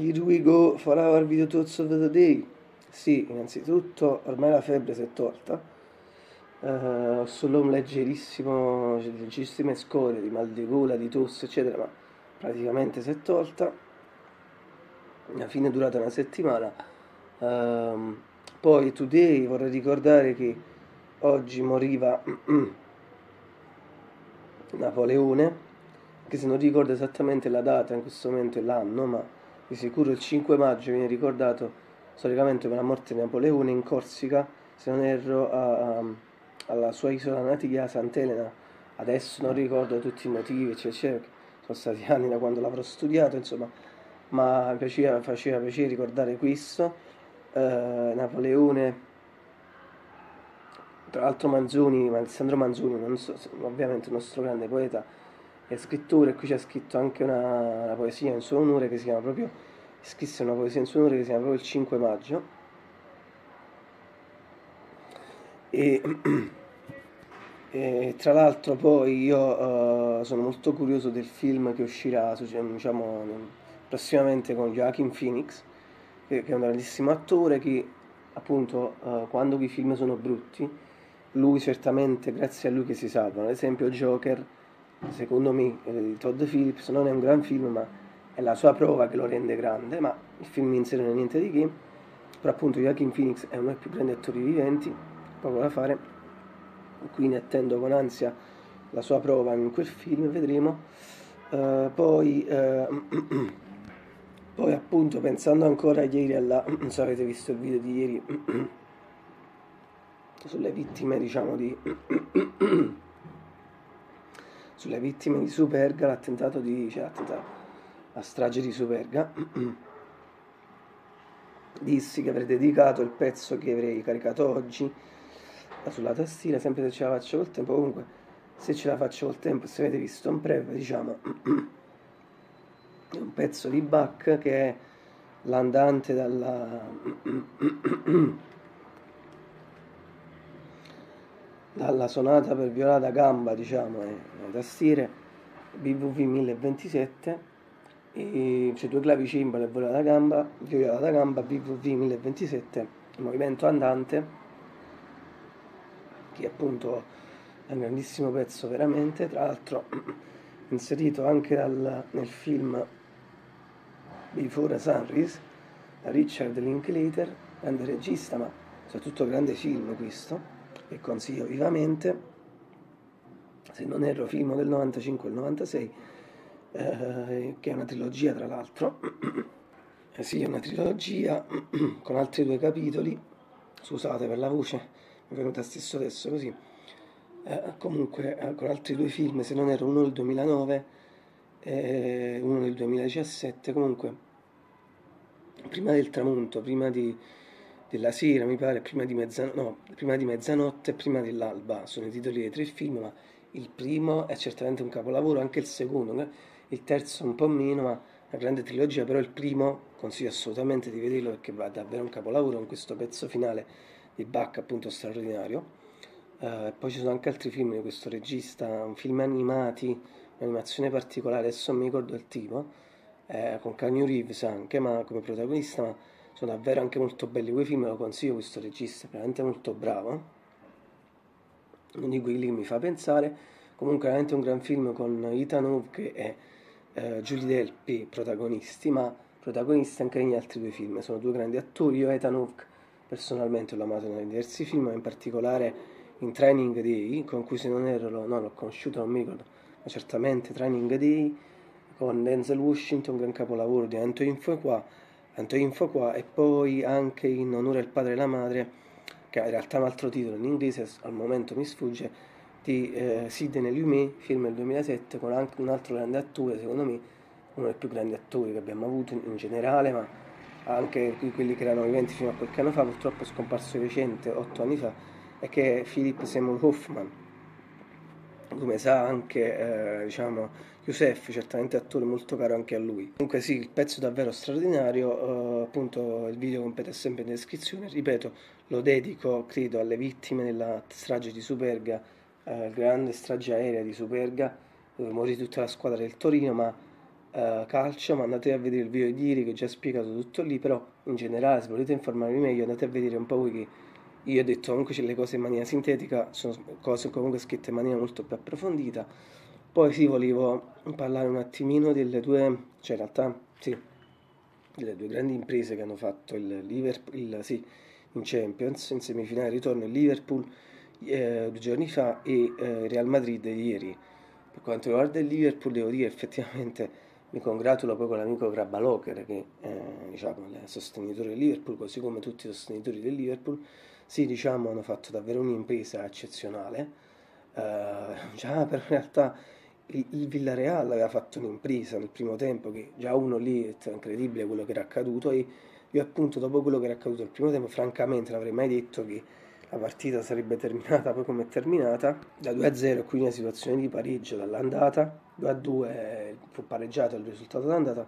Here we go for our video thoughts of the day. Sì, innanzitutto ormai la febbre si è tolta. Ho solo un leggerissime scorie di mal di gola, di tosse, eccetera, ma praticamente si è tolta. Alla fine è durata una settimana. Poi today vorrei ricordare che oggi moriva Napoleone, che se non ricordo esattamente la data in questo momento e l'anno, ma di sicuro il 5 maggio viene ricordato storicamente per la morte di Napoleone in Corsica, se non erro, alla sua isola natia, Sant'Elena. Adesso non ricordo tutti i motivi, eccetera, sono stati anni da quando l'avrò studiato, insomma, ma faceva piacere ricordare questo. Napoleone, tra l'altro Alessandro Manzoni, non so, ovviamente il nostro grande poeta e scrittore, qui c'è scritto anche una poesia in suo onore che si chiama proprio, scrisse una poesia in suo onore che si chiama proprio il 5 maggio. E, e tra l'altro poi io sono molto curioso del film che uscirà, diciamo, prossimamente con Joaquin Phoenix, che è un grandissimo attore che appunto quando i film sono brutti, lui certamente, grazie a lui che si salvano. Ad esempio Joker, secondo me, di Todd Phillips, non è un gran film, ma è la sua prova che lo rende grande, ma il film in sé non è niente di che. Però appunto Joaquin Phoenix è uno dei più grandi attori viventi, poco da fare, quindi attendo con ansia la sua prova in quel film, vedremo. Poi, poi appunto pensando ancora ieri non so se avete visto il video di ieri sulle vittime, diciamo, sulle vittime di Superga, la strage di Superga. Dissi che avrei dedicato il pezzo che avrei caricato oggi sulla tastiera, sempre se ce la faccio col tempo. Comunque, se ce la faccio col tempo, se avete visto un preview, diciamo, è un pezzo di Bach che è l'andante dalla sonata per viola da gamba, diciamo, e le tastiere BWV 1027, e c'è due clavicembalo e viola da gamba BWV 1027, il movimento andante, che appunto è un grandissimo pezzo veramente, tra l'altro inserito anche nel film Before Sunrise, da Richard Linklater, grande regista, ma soprattutto grande film questo, che consiglio vivamente. Se non erro, film del 95 e il 96, che è una trilogia tra l'altro. Sì, è una trilogia con altri due capitoli, scusate per la voce, mi è venuta stesso adesso così. Comunque con altri due film, se non erro, uno del 2009 e uno del 2017, comunque prima del tramonto, della sera mi pare, prima di mezzanotte e prima dell'alba, sono i titoli dei tre film, ma il primo è certamente un capolavoro, anche il secondo, il terzo un po' meno, ma una grande trilogia, però il primo consiglio assolutamente di vederlo perché va davvero un capolavoro con questo pezzo finale di Bach appunto straordinario. Poi ci sono anche altri film di questo regista, un film animati, un'animazione particolare, adesso non mi ricordo il tipo, con Keanu Reeves anche, ma come protagonista, ma sono davvero anche molto belli quei film, lo consiglio, questo regista è veramente molto bravo, uno di quelli che mi fa pensare. Comunque è veramente un gran film con Ethan Hawke e Julie Delpy protagonisti, ma protagonisti anche negli altri due film, sono due grandi attori. Io Ethan Hawke personalmente l'ho amato in diversi film, ma in particolare in Training Day, con cui se non erro, l'ho conosciuto, non mi ricordo, ma certamente Training Day, con Denzel Washington, gran capolavoro di Antoine Fuqua, e poi anche in Onore al padre e la madre, che ha in realtà un altro titolo in inglese, al momento mi sfugge, di Sidney Lumet, film del 2007, con anche un altro grande attore, secondo me uno dei più grandi attori che abbiamo avuto in generale, ma anche quelli che erano viventi fino a qualche anno fa, purtroppo è scomparso di recente, 8 anni fa, e che è Philip Seymour Hoffman. Come sa anche, diciamo, Youssef, certamente attore molto caro anche a lui. Comunque sì, il pezzo è davvero straordinario, appunto il video completo è sempre in descrizione, ripeto, lo dedico, credo, alle vittime della strage di Superga, grande strage aerea di Superga, dove morì tutta la squadra del Torino, ma calcio, ma andate a vedere il video di ieri che ho già spiegato tutto lì, però in generale se volete informarvi meglio andate a vedere un po' voi che io ho detto comunque le cose in maniera sintetica, sono cose comunque scritte in maniera molto più approfondita. Poi sì, volevo parlare un attimino delle due, cioè in realtà sì, delle due grandi imprese che hanno fatto il Liverpool, sì, in Champions, in semifinale ritorno il Liverpool 2 giorni fa e Real Madrid ieri. Per quanto riguarda il Liverpool, devo dire effettivamente mi congratulo poi con l'amico Grabaloker che diciamo, è sostenitore del Liverpool, così come tutti i sostenitori del Liverpool. Sì, diciamo, hanno fatto davvero un'impresa eccezionale. Già, però in realtà il Villarreal aveva fatto un'impresa nel primo tempo, che già uno lì è incredibile quello che era accaduto. E io appunto dopo quello che era accaduto nel primo tempo, francamente non avrei mai detto che la partita sarebbe terminata poi come è terminata, da 2-0, quindi una situazione di pareggio dall'andata, 2-2 fu pareggiato il risultato d'andata.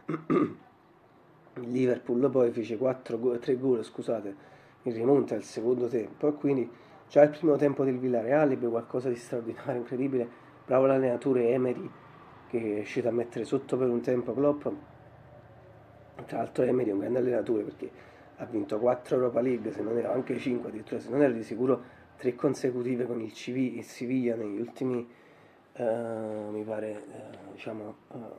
Il Liverpool poi fece 3 gol, scusate, in rimonta al secondo tempo e quindi già il primo tempo del Villarreal ebbe qualcosa di straordinario, incredibile. Bravo l'allenatore Emery che è riuscito a mettere sotto per un tempo Klopp. Tra l'altro Emery è un grande allenatore perché ha vinto 4 Europa League, se non era anche 5 addirittura, se non era di sicuro 3 consecutive con il Siviglia negli ultimi, mi pare, diciamo,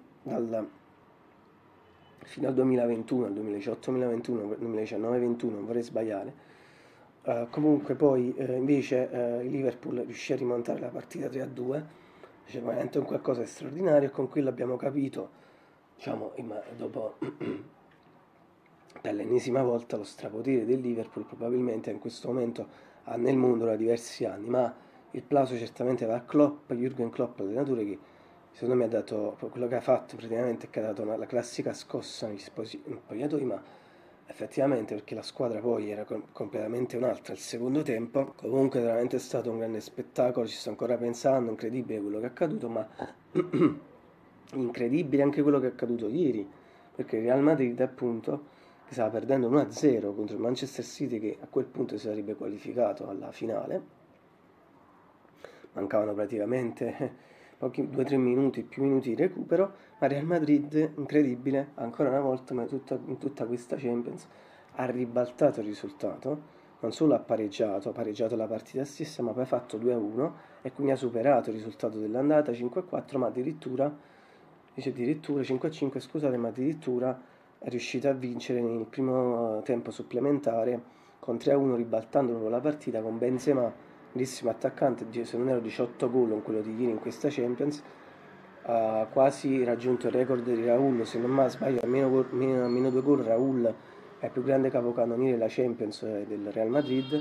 fino al 2021, al 2018-2021, 2019-21, non vorrei sbagliare. Comunque poi invece il Liverpool riuscì a rimontare la partita 3-2, cioè veramente un qualcosa di straordinario e con quello abbiamo capito, diciamo, dopo per l'ennesima volta lo strapotere del Liverpool probabilmente in questo momento ha nel mondo da diversi anni, ma il plauso certamente va a Klopp, Jürgen Klopp, l'allenatore che secondo me ha dato quello che ha fatto praticamente è che ha dato la classica scossa negli spogliatoi, ma effettivamente perché la squadra poi era completamente un'altra il secondo tempo. Comunque veramente è stato un grande spettacolo, ci sto ancora pensando, incredibile quello che è accaduto, ma incredibile anche quello che è accaduto ieri, perché il Real Madrid appunto che stava perdendo 1-0 contro il Manchester City che a quel punto si sarebbe qualificato alla finale. Mancavano praticamente pochi 2-3 minuti, più minuti di recupero, ma Real Madrid, incredibile, ancora una volta ma in tutta questa Champions, ha ribaltato il risultato, non solo ha pareggiato la partita stessa, ma poi ha fatto 2-1 e quindi ha superato il risultato dell'andata 5-4, ma addirittura, dice addirittura 5-5, scusate, ma addirittura è riuscita a vincere nel primo tempo supplementare con 3-1 ribaltando proprio la partita con Benzema, grandissimo attaccante, se non ero 18 gol con quello di ieri in questa Champions, ha quasi raggiunto il record di Raul, se non mi sbaglio almeno 2 gol Raul è il più grande capocannoniere della Champions del Real Madrid.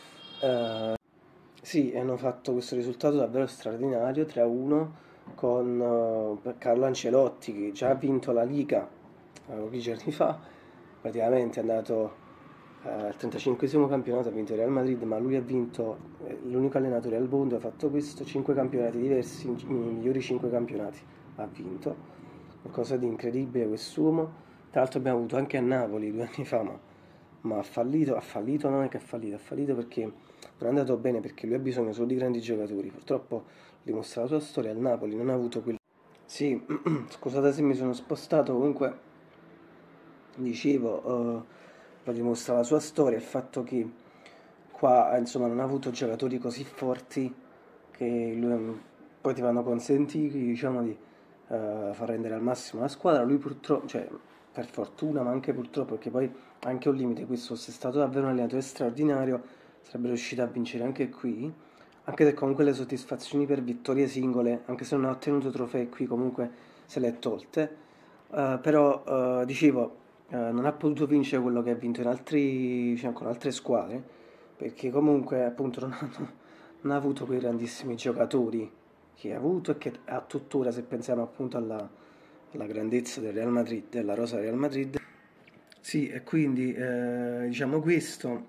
Sì, hanno fatto questo risultato davvero straordinario 3-1 con Carlo Ancelotti che già ha vinto la Liga pochi giorni fa, praticamente è andato al 35esimo campionato, ha vinto il Real Madrid, ma lui ha vinto, l'unico allenatore al mondo, ha fatto questo, 5 campionati diversi, i migliori 5 campionati ha vinto, qualcosa di incredibile quest'uomo. Tra l'altro abbiamo avuto anche a Napoli 2 anni fa, ma ha fallito, non è che ha fallito perché non è andato bene perché lui ha bisogno solo di grandi giocatori, purtroppo dimostra la sua storia al Napoli, non ha avuto quel... Sì, scusate se mi sono spostato, comunque dicevo, lo dimostra la sua storia, il fatto che qua insomma non ha avuto giocatori così forti che lui, potevano consentirgli diciamo di far rendere al massimo la squadra. Lui purtroppo, cioè per fortuna ma anche purtroppo perché poi anche un limite, questo fosse stato davvero un allenatore straordinario sarebbe riuscito a vincere anche qui, anche se comunque le soddisfazioni per vittorie singole, anche se non ha ottenuto trofei qui comunque se le è tolte. Però dicevo non ha potuto vincere quello che ha vinto in altri, diciamo, con altre squadre, perché comunque appunto non ha avuto quei grandissimi giocatori che ha avuto e che ha tuttora, se pensiamo appunto alla grandezza del Real Madrid, della rosa Real Madrid. Sì, e quindi diciamo questo,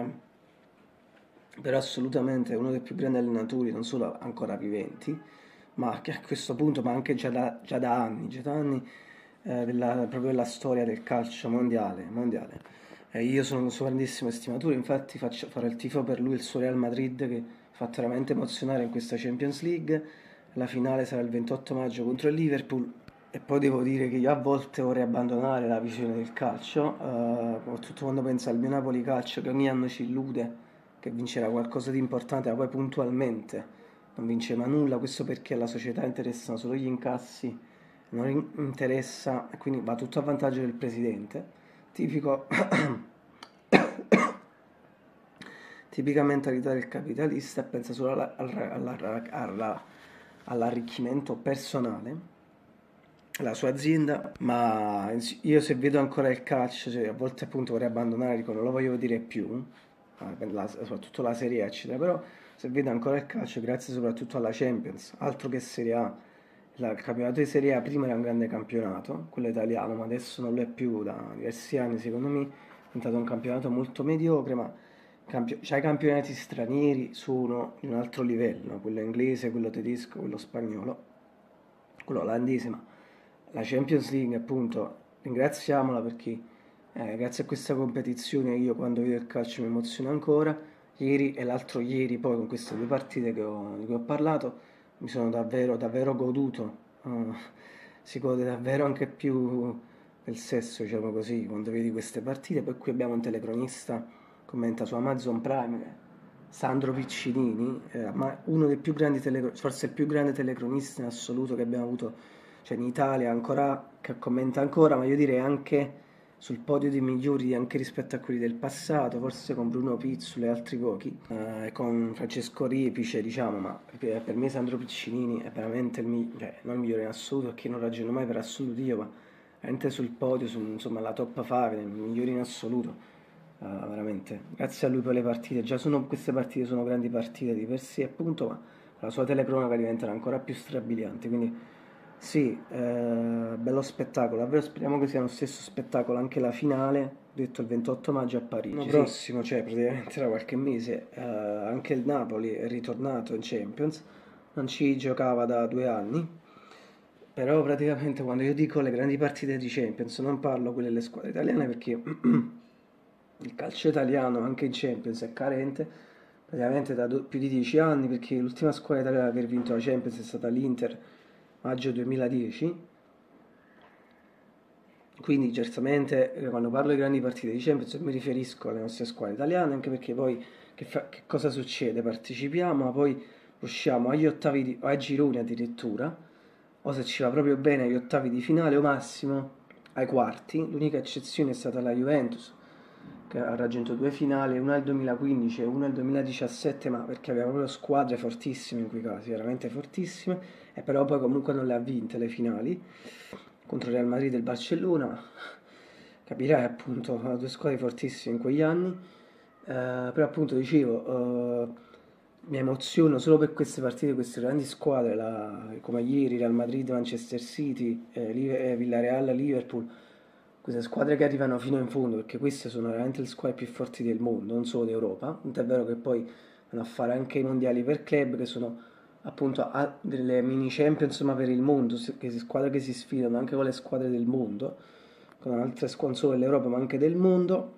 però assolutamente è uno dei più grandi allenatori, non solo ancora viventi, ma che a questo punto, ma anche già da anni proprio della storia del calcio mondiale. Io sono un suo grandissimo estimatore, infatti farò il tifo per lui, il suo Real Madrid che mi ha fatto veramente emozionare in questa Champions League. La finale sarà il 28 maggio contro il Liverpool E poi devo dire che io a volte vorrei abbandonare la visione del calcio, soprattutto quando penso al mio Napoli Calcio che ogni anno ci illude che vincerà qualcosa di importante, ma poi puntualmente non vinceva nulla, questo perché alla società interessano solo gli incassi, non interessa, e quindi va tutto a vantaggio del presidente. Tipico, tipica mentalità del capitalista e pensa solo all'arricchimento personale, la sua azienda, ma io se vedo ancora il calcio, cioè a volte appunto vorrei abbandonare, dico non lo voglio vedere più, soprattutto la Serie A, eccetera, però se vedo ancora il calcio, grazie soprattutto alla Champions, altro che Serie A, il campionato di Serie A prima era un grande campionato, quello italiano, ma adesso non lo è più da diversi anni, secondo me è diventato un campionato molto mediocre, ma cioè, i campionati stranieri sono di un altro livello, quello inglese, quello tedesco, quello spagnolo, quello olandese, ma la Champions League appunto ringraziamola perché grazie a questa competizione io quando vedo il calcio mi emoziono ancora. Ieri e l'altro ieri poi con queste due partite di cui ho parlato mi sono davvero, davvero goduto. Si gode davvero anche più del sesso, diciamo così, quando vedi queste partite. Poi qui abbiamo un telecronista, commenta su Amazon Prime, Sandro Piccinini, ma uno dei più grandi forse il più grande telecronista in assoluto che abbiamo avuto, cioè in Italia ancora, che commenta ancora, ma io direi anche sul podio dei migliori anche rispetto a quelli del passato, forse con Bruno Pizzul e altri pochi, e con Francesco Repice, diciamo, ma per me Sandro Piccinini è veramente cioè, non il migliore in assoluto, perché non ragiono mai per assoluto io, ma veramente sul podio, insomma, la top 5, il migliore in assoluto. Veramente, grazie a lui per le partite, queste partite sono grandi partite di per sé appunto, ma la sua telecronaca diventano ancora più strabilianti, quindi sì, bello spettacolo, davvero speriamo che sia lo stesso spettacolo anche la finale, detto il 28 maggio a Parigi. L'anno prossimo, cioè praticamente tra qualche mese, anche il Napoli è ritornato in Champions, non ci giocava da 2 anni, però praticamente quando io dico le grandi partite di Champions non parlo quelle delle squadre italiane perché il calcio italiano anche in Champions è carente praticamente da più di 10 anni perché l'ultima squadra italiana ad aver vinto la Champions è stata l'Inter maggio 2010. Quindi certamente quando parlo di grandi partite di Champions mi riferisco alle nostre squadre italiane, anche perché poi che cosa succede? Partecipiamo, ma poi usciamo agli ottavi o ai gironi addirittura, o se ci va proprio bene agli ottavi di finale o massimo ai quarti. L'unica eccezione è stata la Juventus, che ha raggiunto due finali, una nel 2015 e una nel 2017, ma perché aveva proprio squadre fortissime in quei casi, veramente fortissime, e però poi comunque non le ha vinte le finali contro il Real Madrid e il Barcellona. Capirai appunto, due squadre fortissime in quegli anni. Però appunto dicevo, mi emoziono solo per queste partite, queste grandi squadre, come ieri Real Madrid, Manchester City, Villarreal, Liverpool, queste squadre che arrivano fino in fondo, perché queste sono veramente le squadre più forti del mondo, non solo d'Europa. Tant'è vero che poi vanno a fare anche i mondiali per club, che sono appunto delle mini champions, ma per il mondo, squadre che si sfidano anche con le squadre del mondo, con altre squadre non solo dell'Europa ma anche del mondo.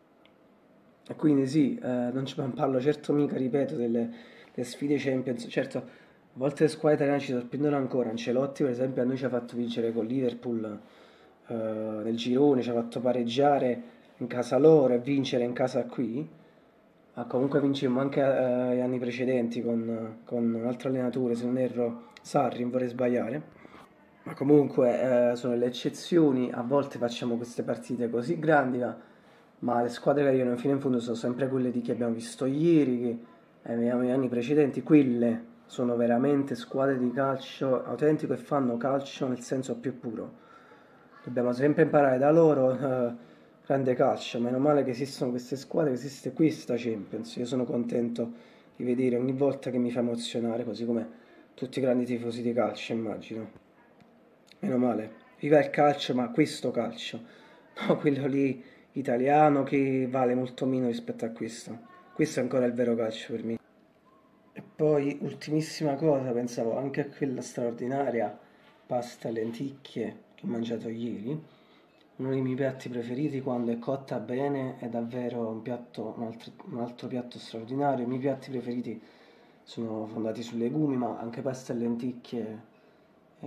E quindi sì, non ci parlo certo mica, ripeto, delle sfide Champions. Certo, a volte le squadre italiane ci sorprendono ancora. Ancelotti, per esempio, a noi ci ha fatto vincere con Liverpool nel girone, ci ha fatto pareggiare in casa loro e vincere in casa qui. Ma comunque vincemmo anche gli anni precedenti con un altro allenatore, se non erro, Sarri, non vorrei sbagliare. Ma comunque sono le eccezioni, a volte facciamo queste partite così grandi, ma le squadre che arrivano fino in fondo sono sempre quelle di che abbiamo visto ieri, che negli anni precedenti, quelle sono veramente squadre di calcio autentico e fanno calcio nel senso più puro. Dobbiamo sempre imparare da loro, grande calcio, meno male che esistono queste squadre, che esiste questa Champions, io sono contento di vedere ogni volta che mi fa emozionare, così come tutti i grandi tifosi di calcio, immagino. Meno male. Viva il calcio, ma questo calcio, no quello lì italiano che vale molto meno rispetto a questo. Questo è ancora il vero calcio per me. E poi, ultimissima cosa, pensavo anche a quella straordinaria pasta e lenticchie che ho mangiato ieri. Uno dei miei piatti preferiti quando è cotta bene è davvero un altro piatto straordinario. I miei piatti preferiti sono fondati su legumi, ma anche pasta e lenticchie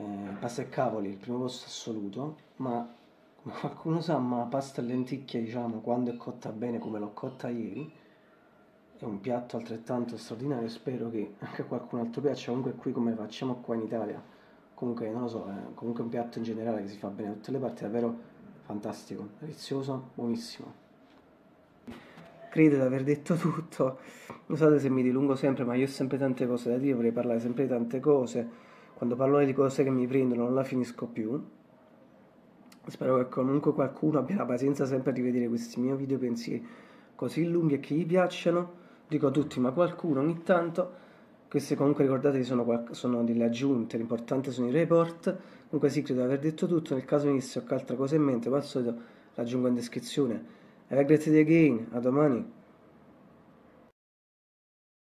pasta e cavoli, il primo posto assoluto, ma come qualcuno sa, ma pasta e lenticchie, diciamo, quando è cotta bene come l'ho cotta ieri, è un piatto altrettanto straordinario, spero che anche a qualcun altro piaccia, comunque qui come facciamo qua in Italia, comunque non lo so, è comunque un piatto in generale che si fa bene da tutte le parti, è davvero fantastico, delizioso, buonissimo. Credo di aver detto tutto, non so se mi dilungo sempre, ma io ho sempre tante cose da dire, vorrei parlare sempre di tante cose, quando parlo di cose che mi prendono non la finisco più. Spero che comunque qualcuno abbia la pazienza sempre di vedere questi miei video pensieri così lunghi e che gli piacciono. Dico a tutti, ma qualcuno ogni tanto, queste comunque ricordatevi sono delle aggiunte, l'importante sono i report. Comunque sì, credo di aver detto tutto, nel caso venisse qualche altra cosa in mente, poi al solito l'aggiungo in descrizione. Have a great day again, a domani.